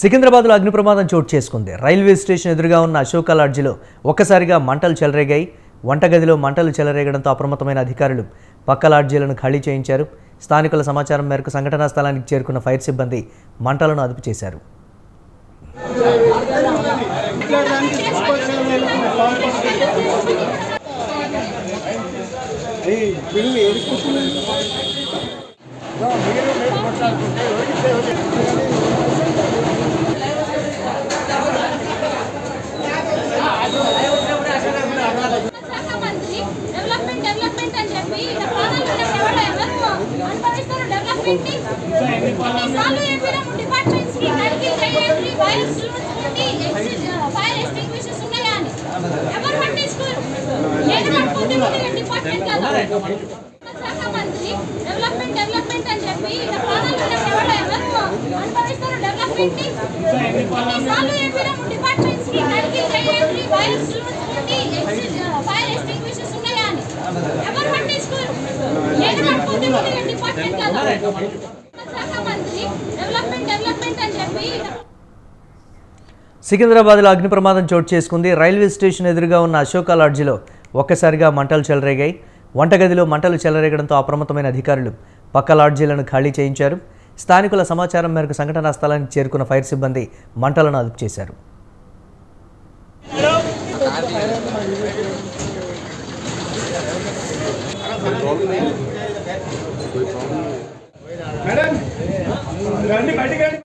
సికింద్రాబాద్లో అగ్ని ప్రమాదం చోటు చేసుకుంది. రైల్వే స్టేషన్ ఎదురుగా ఉన్న అశోక లాడ్జిలో ఒక్కసారిగా మంటలు చెలరేగాయి. వంటగదిలో మంటలు చెలరేగడంతో అప్రమత్తమైన అధికారులు పక్క లాడ్జీలను ఖాళీ చేయించారు. స్థానికుల సమాచారం మేరకు సంఘటనా స్థలానికి చేరుకున్న ఫైర్ సిబ్బంది మంటలను అదుపు చేశారు. సికింద్రాబాద్లో అగ్ని ప్రమాదం చోటు చేసుకుంది. రైల్వే స్టేషన్ ఎదురుగా ఉన్న అశోక లాడ్జిలో ఒక్కసారిగా మంటలు చెలరేగాయి. వంటగదిలో మంటలు చెలరేగడంతో అప్రమత్తమైన అధికారులు పక్క లాడ్జీలను ఖాళీ చేయించారు. స్థానికుల సమాచారం మేరకు సంఘటనా స్థలానికి చేరుకున్న ఫైర్ సిబ్బంది మంటలను అదుపు చేశారు. మేడం రండి బయటికి రండి.